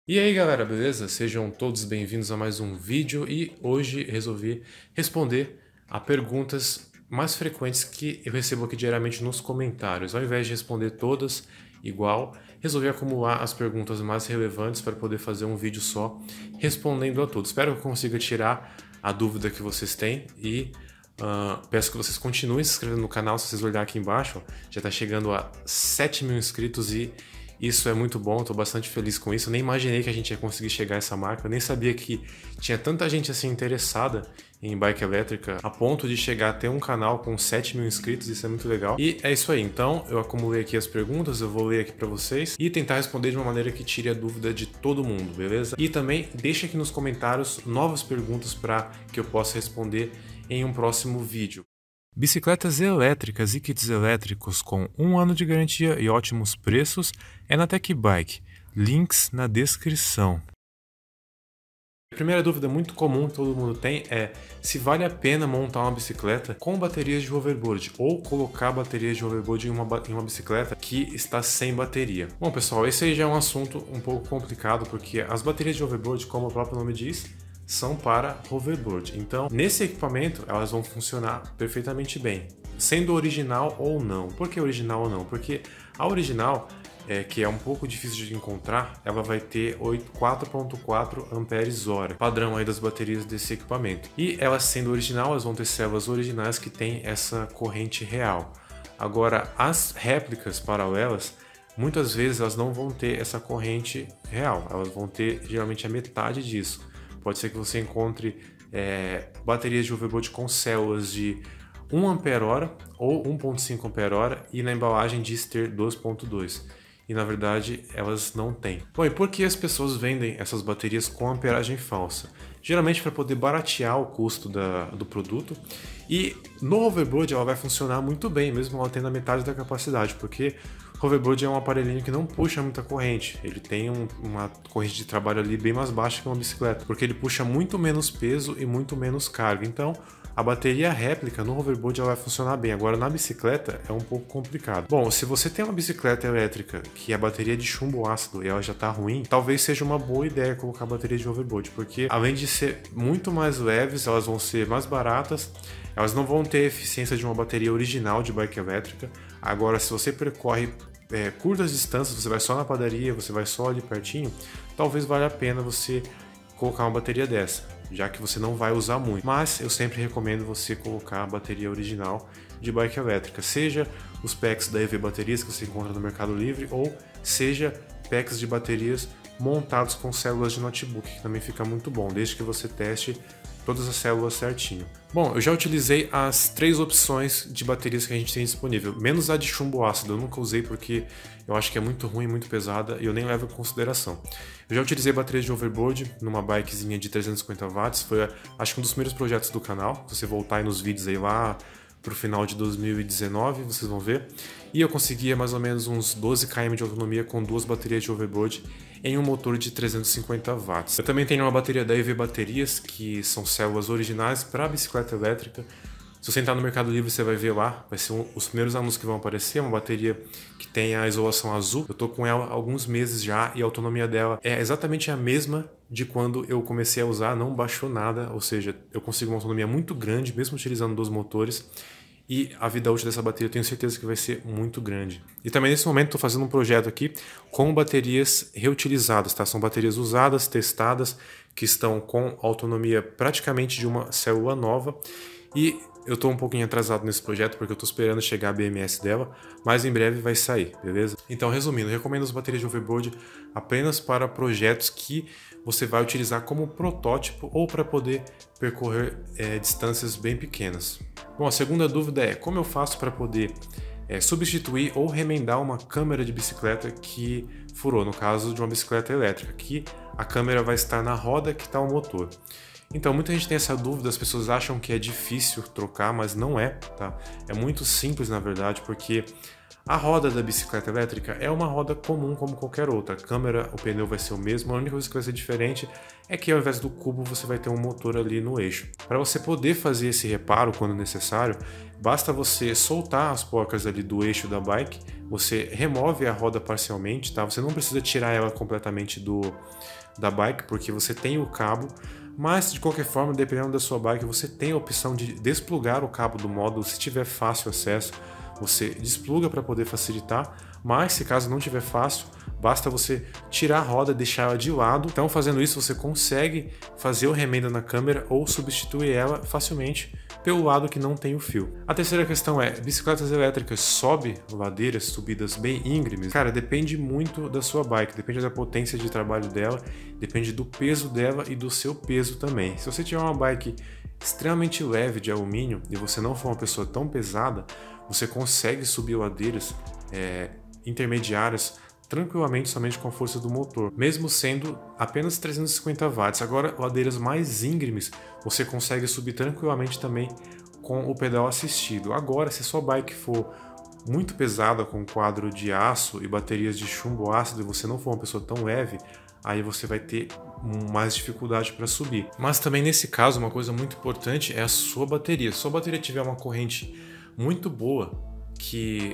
E aí galera, beleza? Sejam todos bem-vindos a mais um vídeo e hoje resolvi responder a perguntas mais frequentes que eu recebo aqui diariamente nos comentários. Ao invés de responder todas igual, resolvi acumular as perguntas mais relevantes para poder fazer um vídeo só respondendo a todos. Espero que eu consiga tirar a dúvida que vocês têm e peço que vocês continuem se inscrevendo no canal. Se vocês olharem aqui embaixo, já está chegando a 7.000 inscritos e isso é muito bom, estou bastante feliz com isso. Eu nem imaginei que a gente ia conseguir chegar a essa marca, eu nem sabia que tinha tanta gente assim interessada em bike elétrica a ponto de chegar a ter um canal com 7.000 inscritos, isso é muito legal. E é isso aí, então eu acumulei aqui as perguntas, eu vou ler aqui para vocês e tentar responder de uma maneira que tire a dúvida de todo mundo, beleza? E também deixa aqui nos comentários novas perguntas para que eu possa responder em um próximo vídeo. Bicicletas elétricas e kits elétricos com 1 ano de garantia e ótimos preços é na Tech Bike. Links na descrição. A primeira dúvida muito comum que todo mundo tem é se vale a pena montar uma bicicleta com baterias de hoverboard ou colocar baterias de hoverboard em uma bicicleta que está sem bateria. Bom pessoal, esse aí já é um assunto um pouco complicado porque as baterias de hoverboard, como o próprio nome diz, são para hoverboard. Então, nesse equipamento, elas vão funcionar perfeitamente bem, sendo original ou não. Por que original ou não? Porque a original, que é um pouco difícil de encontrar, ela vai ter 4.4 amperes-hora, padrão aí das baterias desse equipamento. E elas sendo original, elas vão ter células originais que têm essa corrente real. Agora, as réplicas paralelas, muitas vezes elas não vão ter essa corrente real, elas vão ter geralmente a metade disso. Pode ser que você encontre baterias de hoverboard com células de 1 ampere-hora ou 1.5 ampere-hora e na embalagem diz ter 2.2. E na verdade elas não têm. Bom, e por que as pessoas vendem essas baterias com amperagem falsa? Geralmente para poder baratear o custo do produto. E no hoverboard ela vai funcionar muito bem, mesmo ela tendo a metade da capacidade, porque o hoverboard é um aparelhinho que não puxa muita corrente. Ele tem uma corrente de trabalho ali bem mais baixa que uma bicicleta, porque ele puxa muito menos peso e muito menos carga. Então, a bateria réplica no hoverboard ela vai funcionar bem. Agora, na bicicleta é um pouco complicado. Bom, se você tem uma bicicleta elétrica que a bateria é de chumbo ácido e ela já está ruim, talvez seja uma boa ideia colocar a bateria de hoverboard, porque além de ser muito mais leves, elas vão ser mais baratas, elas não vão ter a eficiência de uma bateria original de bike elétrica. Agora, se você percorre curtas distâncias, você vai só na padaria, você vai só ali pertinho, talvez valha a pena você colocar uma bateria dessa, já que você não vai usar muito. Mas eu sempre recomendo você colocar a bateria original de bike elétrica, seja os packs da EV Baterias que você encontra no Mercado Livre, ou seja packs de baterias montados com células de notebook, que também fica muito bom, desde que você teste todas as células certinho. Bom, eu já utilizei as 3 opções de baterias que a gente tem disponível, menos a de chumbo ácido, eu nunca usei porque eu acho que é muito ruim, muito pesada e eu nem levo em consideração. Eu já utilizei baterias de overboard numa bikezinha de 350 watts, foi acho que um dos primeiros projetos do canal, se você voltar aí nos vídeos aí lá pro final de 2019, vocês vão ver. E eu conseguia mais ou menos uns 12 km de autonomia com 2 baterias de overboard em um motor de 350 watts. Eu também tenho uma bateria da EV Baterias, que são células originais para bicicleta elétrica. Se você entrar no Mercado Livre, você vai ver lá, vai ser os primeiros anúncios que vão aparecer, uma bateria que tem a isolação azul. Eu tô com ela há alguns meses já e a autonomia dela é exatamente a mesma de quando eu comecei a usar, não baixou nada, ou seja, eu consigo uma autonomia muito grande, mesmo utilizando 2 motores. E a vida útil dessa bateria eu tenho certeza que vai ser muito grande. E também nesse momento estou fazendo um projeto aqui com baterias reutilizadas, tá? São baterias usadas, testadas, que estão com autonomia praticamente de uma célula nova. E eu estou um pouquinho atrasado nesse projeto porque eu estou esperando chegar a BMS dela, mas em breve vai sair, beleza? Então, resumindo, eu recomendo as baterias de overboard apenas para projetos que você vai utilizar como protótipo ou para poder percorrer distâncias bem pequenas. Bom, a segunda dúvida é como eu faço para poder substituir ou remendar uma câmera de bicicleta que furou, no caso de uma bicicleta elétrica, que a câmera vai estar na roda que está o motor. Então, muita gente tem essa dúvida, as pessoas acham que é difícil trocar, mas não é, tá? É muito simples, na verdade, porque A roda da bicicleta elétrica é uma roda comum como qualquer outra. A câmera, o pneu vai ser o mesmo, a única coisa que vai ser diferente é que ao invés do cubo você vai ter um motor ali no eixo. Para você poder fazer esse reparo quando necessário, basta você soltar as porcas ali do eixo da bike, você remove a roda parcialmente, tá? Você não precisa tirar ela completamente da bike, porque você tem o cabo, mas de qualquer forma, dependendo da sua bike, você tem a opção de desplugar o cabo do módulo se tiver fácil acesso. Você despluga para poder facilitar, mas se caso não tiver fácil, basta você tirar a roda e deixar ela de lado. Então, fazendo isso, você consegue fazer o remendo na câmera ou substituir ela facilmente pelo lado que não tem o fio. A terceira questão é, bicicletas elétricas sobe ladeiras, subidas bem íngremes? Cara, depende muito da sua bike, depende da potência de trabalho dela, depende do peso dela e do seu peso também. Se você tiver uma bike extremamente leve de alumínio e você não for uma pessoa tão pesada, você consegue subir ladeiras intermediárias tranquilamente somente com a força do motor, mesmo sendo apenas 350 watts. Agora, ladeiras mais íngremes, você consegue subir tranquilamente também com o pedal assistido. Agora, se sua bike for muito pesada com quadro de aço e baterias de chumbo ácido e você não for uma pessoa tão leve, aí você vai ter mais dificuldade para subir. Mas também nesse caso, uma coisa muito importante é a sua bateria. Se sua bateria tiver uma corrente muito boa, que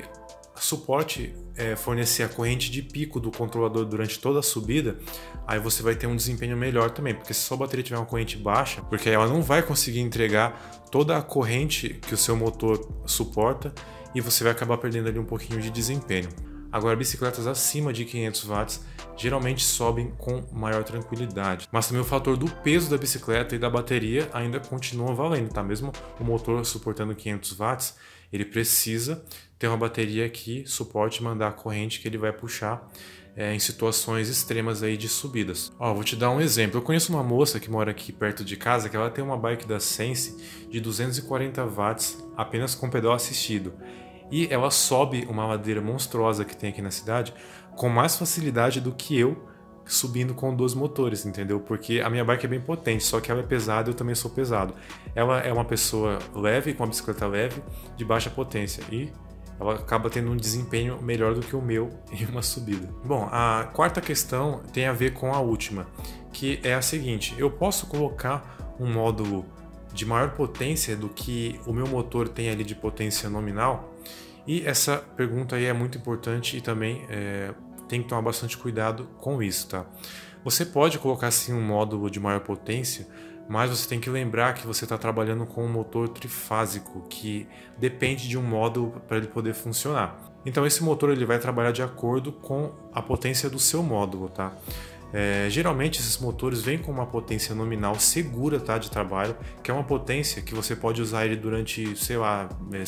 suporte fornecer a corrente de pico do controlador durante toda a subida, aí você vai ter um desempenho melhor também, porque se sua bateria tiver uma corrente baixa, porque ela não vai conseguir entregar toda a corrente que o seu motor suporta e você vai acabar perdendo ali um pouquinho de desempenho. Agora, bicicletas acima de 500 watts geralmente sobem com maior tranquilidade. Mas também o fator do peso da bicicleta e da bateria ainda continua valendo, tá? Mesmo o motor suportando 500 watts, ele precisa ter uma bateria que suporte mandar a corrente que ele vai puxar em situações extremas aí de subidas. Ó, vou te dar um exemplo. Eu conheço uma moça que mora aqui perto de casa que ela tem uma bike da Sense de 240 watts apenas com pedal assistido. E ela sobe uma ladeira monstruosa que tem aqui na cidade com mais facilidade do que eu subindo com 2 motores, entendeu? Porque a minha bike é bem potente, só que ela é pesada e eu também sou pesado. Ela é uma pessoa leve, com uma bicicleta leve, de baixa potência e ela acaba tendo um desempenho melhor do que o meu em uma subida. Bom, a quarta questão tem a ver com a última, que é a seguinte: eu posso colocar um módulo de maior potência do que o meu motor tem ali de potência nominal? E essa pergunta aí é muito importante e também tem que tomar bastante cuidado com isso, tá? Você pode colocar sim um módulo de maior potência, mas você tem que lembrar que você está trabalhando com um motor trifásico, que depende de um módulo para ele poder funcionar. Então esse motor ele vai trabalhar de acordo com a potência do seu módulo, tá? Geralmente esses motores vêm com uma potência nominal segura, tá, de trabalho, que é uma potência que você pode usar ele durante, sei lá,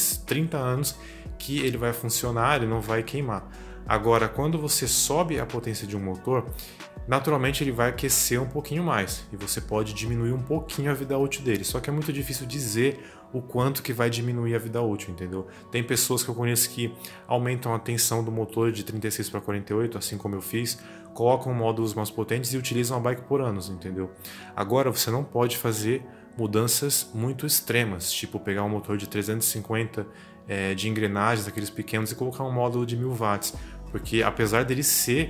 30 anos, que ele vai funcionar, ele não vai queimar. Agora, quando você sobe a potência de um motor, naturalmente ele vai aquecer um pouquinho mais e você pode diminuir um pouquinho a vida útil dele. Só que é muito difícil dizer o quanto que vai diminuir a vida útil, entendeu? Tem pessoas que eu conheço que aumentam a tensão do motor de 36 para 48, assim como eu fiz, colocam módulos mais potentes e utilizam a bike por anos, entendeu? Agora você não pode fazer mudanças muito extremas, tipo pegar um motor de 350 de engrenagens, aqueles pequenos, e colocar um módulo de 1000 watts, porque apesar dele ser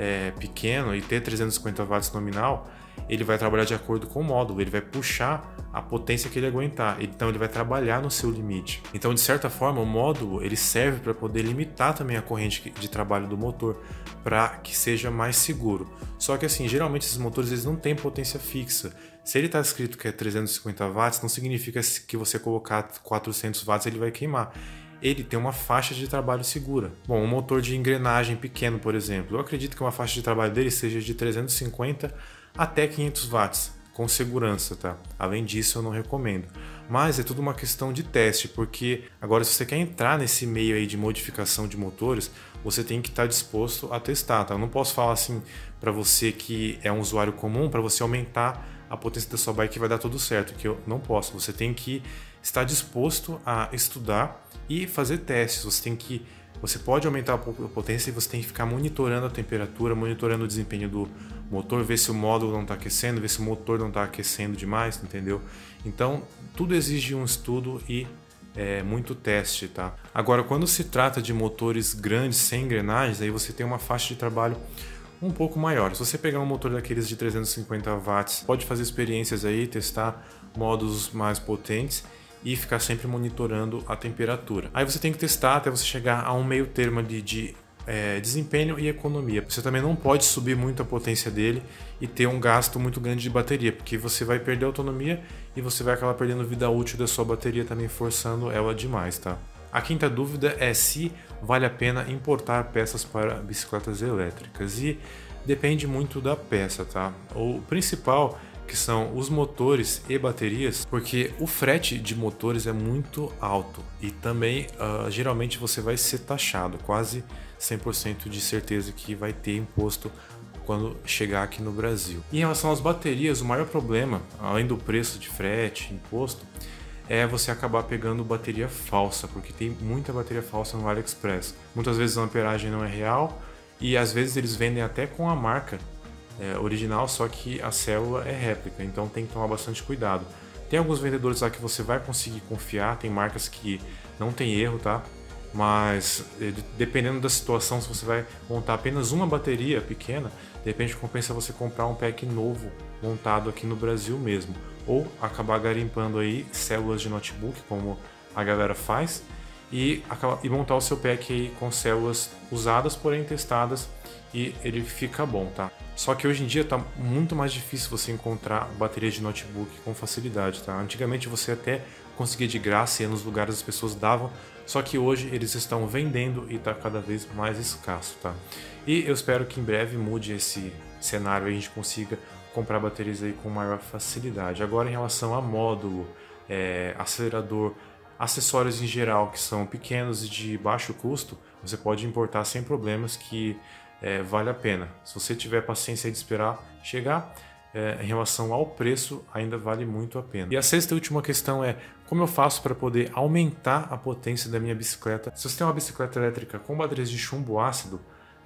pequeno e ter 350 watts nominal, ele vai trabalhar de acordo com o módulo, ele vai puxar a potência que ele aguentar, então ele vai trabalhar no seu limite. Então, de certa forma, o módulo ele serve para poder limitar também a corrente de trabalho do motor, para que seja mais seguro. Só que assim, geralmente esses motores eles não têm potência fixa. Se ele está escrito que é 350 watts, não significa que você colocar 400 watts ele vai queimar. Ele tem uma faixa de trabalho segura. Bom, um motor de engrenagem pequeno, por exemplo, eu acredito que uma faixa de trabalho dele seja de 350 até 500 watts, com segurança, tá? Além disso, eu não recomendo. Mas é tudo uma questão de teste, porque agora se você quer entrar nesse meio aí de modificação de motores, você tem que estar disposto a testar, tá? Eu não posso falar assim para você que é um usuário comum, para você aumentar a potência da sua bike que vai dar tudo certo, que eu não posso. Você tem que estar disposto a estudar e fazer testes. Você pode aumentar a potência e você tem que ficar monitorando a temperatura, monitorando o desempenho do motor, ver se o módulo não está aquecendo, ver se o motor não está aquecendo demais, entendeu? Então, tudo exige um estudo e muito teste, tá? Agora, quando se trata de motores grandes sem engrenagens, aí você tem uma faixa de trabalho um pouco maior. Se você pegar um motor daqueles de 350 watts, pode fazer experiências aí, testar modos mais potentes e ficar sempre monitorando a temperatura. Aí você tem que testar até você chegar a um meio termo de desempenho e economia. Você também não pode subir muito a potência dele e ter um gasto muito grande de bateria, porque você vai perder autonomia e você vai acabar perdendo vida útil da sua bateria também, forçando ela demais, tá? A quinta dúvida é se vale a pena importar peças para bicicletas elétricas, e depende muito da peça, tá? O principal, que são os motores e baterias, porque o frete de motores é muito alto e também geralmente você vai ser taxado, quase 100% de certeza que vai ter imposto quando chegar aqui no Brasil. E em relação às baterias, o maior problema, além do preço de frete, imposto, é você acabar pegando bateria falsa, porque tem muita bateria falsa no AliExpress. Muitas vezes a amperagem não é real e às vezes eles vendem até com a marca original, só que a célula é réplica, então tem que tomar bastante cuidado. Tem alguns vendedores lá que você vai conseguir confiar, tem marcas que não tem erro, tá? Mas dependendo da situação, se você vai montar apenas uma bateria pequena, de repente compensa você comprar um pack novo montado aqui no Brasil mesmo, ou acabar garimpando aí células de notebook, como a galera faz, e montar o seu pack aí com células usadas, porém testadas, e ele fica bom, tá? Só que hoje em dia tá muito mais difícil você encontrar bateria de notebook com facilidade, tá? Antigamente você até conseguia de graça e nos lugares as pessoas davam, só que hoje eles estão vendendo e tá cada vez mais escasso, tá? E eu espero que em breve mude esse cenário e a gente consiga comprar baterias aí com maior facilidade. Agora, em relação a módulo, acelerador, acessórios em geral que são pequenos e de baixo custo, você pode importar sem problemas, que vale a pena. Se você tiver paciência de esperar chegar, em relação ao preço, ainda vale muito a pena. E a sexta e última questão é: como eu faço para poder aumentar a potência da minha bicicleta? Se você tem uma bicicleta elétrica com baterias de chumbo ácido,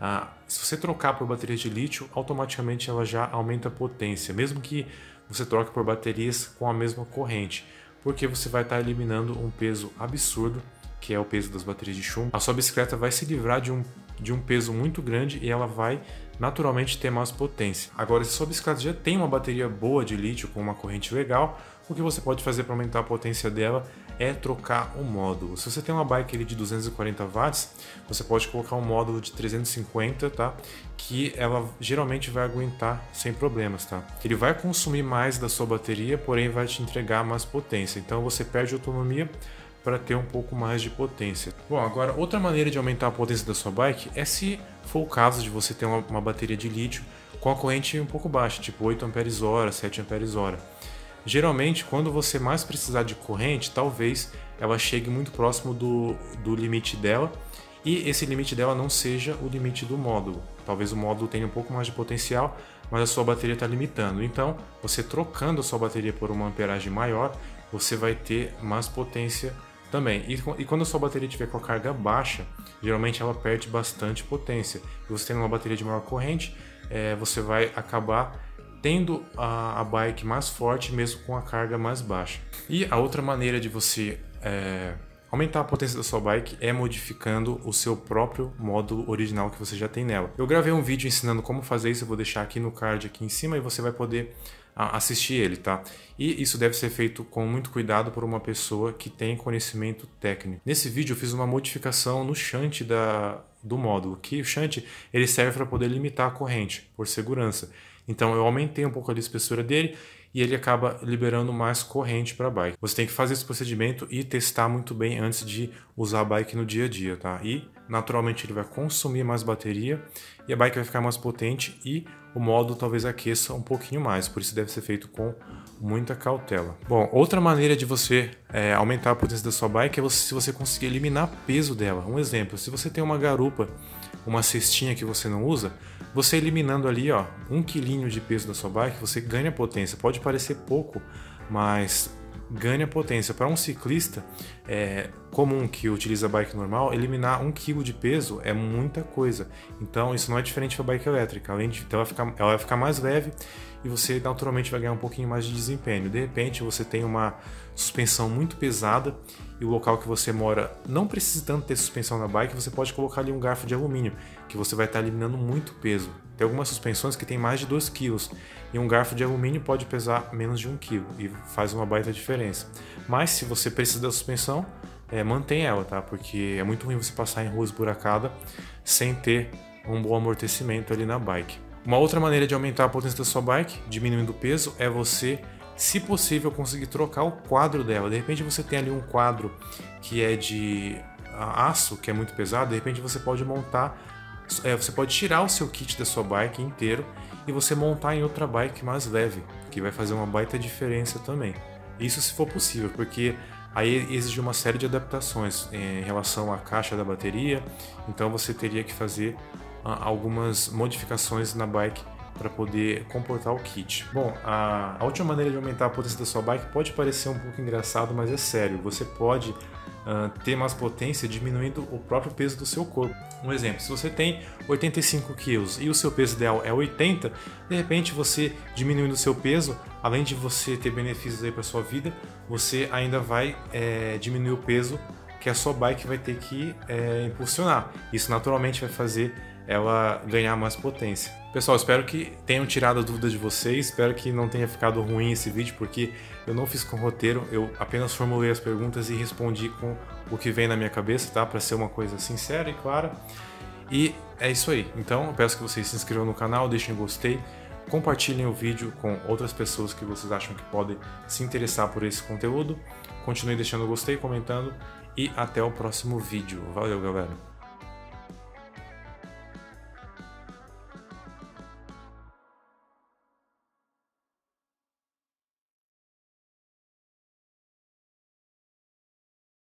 se você trocar por baterias de lítio, automaticamente ela já aumenta a potência, mesmo que você troque por baterias com a mesma corrente, porque você vai estar eliminando um peso absurdo, que é o peso das baterias de chumbo. A sua bicicleta vai se livrar de um peso muito grande e ela vai naturalmente ter mais potência. Agora, se a sua bicicleta já tem uma bateria boa de lítio com uma corrente legal, o que você pode fazer para aumentar a potência dela é trocar o módulo. Se você tem uma bike ali de 240 watts, você pode colocar um módulo de 350, tá? Que ela geralmente vai aguentar sem problemas, tá? Ele vai consumir mais da sua bateria, porém vai te entregar mais potência. Então você perde autonomia para ter um pouco mais de potência. Bom, agora outra maneira de aumentar a potência da sua bike é, se for o caso de você ter uma bateria de lítio com a corrente um pouco baixa, tipo 8 Ah, 7 Ah. Geralmente, quando você mais precisar de corrente, talvez ela chegue muito próximo do limite dela, e esse limite dela não seja o limite do módulo. Talvez o módulo tenha um pouco mais de potencial, mas a sua bateria está limitando. Então, você trocando a sua bateria por uma amperagem maior, você vai ter mais potência também. E quando a sua bateria estiver com a carga baixa, geralmente ela perde bastante potência. E você tendo uma bateria de maior corrente, você vai acabar tendo a bike mais forte mesmo com a carga mais baixa. E a outra maneira de você aumentar a potência da sua bike é modificando o seu próprio módulo original que você já tem nela. Eu gravei um vídeo ensinando como fazer isso, eu vou deixar aqui no card aqui em cima e você vai poder assistir ele, tá? E isso deve ser feito com muito cuidado por uma pessoa que tem conhecimento técnico. Nesse vídeo eu fiz uma modificação no shunt do módulo, que o shunt ele serve para poder limitar a corrente, por segurança. Então eu aumentei um pouco a espessura dele e ele acaba liberando mais corrente para a bike. Você tem que fazer esse procedimento e testar muito bem antes de usar a bike no dia a dia, tá? E naturalmente ele vai consumir mais bateria e a bike vai ficar mais potente e o módulo talvez aqueça um pouquinho mais, por isso deve ser feito com muita cautela. Bom, outra maneira de você aumentar a potência da sua bike é se você conseguir eliminar peso dela. Um exemplo, se você tem uma garupa, uma cestinha que você não usa, você eliminando ali 1 quilinho de peso da sua bike, você ganha potência. Pode parecer pouco, mas ganha potência. Para um ciclista comum que utiliza a bike normal, eliminar 1 kg de peso é muita coisa. Então isso não é diferente da bike elétrica. Além de, então ela vai ficar mais leve e você naturalmente vai ganhar um pouquinho mais de desempenho. De repente você tem uma suspensão muito pesada e o local que você mora não precisa tanto ter suspensão na bike, você pode colocar ali um garfo de alumínio, que você vai estar eliminando muito peso. Tem algumas suspensões que tem mais de 2 kg e um garfo de alumínio pode pesar menos de 1 kg e faz uma baita diferença. Mas se você precisa da suspensão, mantém ela, tá? Porque é muito ruim você passar em rua esburacada sem ter um bom amortecimento ali na bike. Uma outra maneira de aumentar a potência da sua bike, diminuindo o peso, é você, se possível, conseguir trocar o quadro dela. De repente você tem ali um quadro que é de aço, que é muito pesado, de repente você pode montar, você pode tirar o seu kit da sua bike inteiro e você montar em outra bike mais leve, que vai fazer uma baita diferença também. Isso se for possível, porque aí exige uma série de adaptações em relação à caixa da bateria, então você teria que fazer algumas modificações na bike para poder comportar o kit. Bom, a última maneira de aumentar a potência da sua bike pode parecer um pouco engraçado, mas é sério. Você pode ter mais potência diminuindo o próprio peso do seu corpo. Um exemplo, se você tem 85 kg e o seu peso ideal é 80, de repente você diminuindo o seu peso, além de você ter benefícios aí para sua vida, você ainda vai diminuir o peso que a sua bike vai ter que impulsionar. Isso naturalmente vai fazer ela ganhar mais potência. Pessoal, espero que tenham tirado a dúvida de vocês, espero que não tenha ficado ruim esse vídeo, porque eu não fiz com roteiro, eu apenas formulei as perguntas e respondi com o que vem na minha cabeça, tá? Para ser uma coisa sincera e clara. E é isso aí. Então, eu peço que vocês se inscrevam no canal, deixem um gostei, compartilhem o vídeo com outras pessoas que vocês acham que podem se interessar por esse conteúdo. Continuem deixando o gostei, comentando e até o próximo vídeo. Valeu, galera!